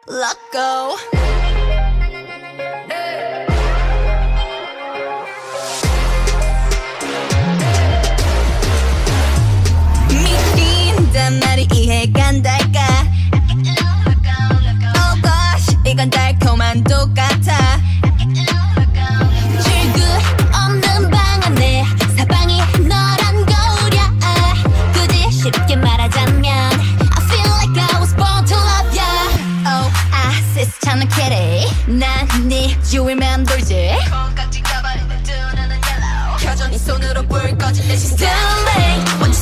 Loco. 미친다는 말이 이해가 안 될까? Oh gosh, 이건 달콤한 똑같아. 출구 없는 방 안에 사방이 너란 거울이야. 굳이 쉽게 말하자면 I feel like I was born to love ya. Oh, I said 찬한 kitty. 난 네 주위만 돌지. 콩깍지 가발에 내 두 눈은 yellow. 여전히 손으로 불 꺼진 내 시스템.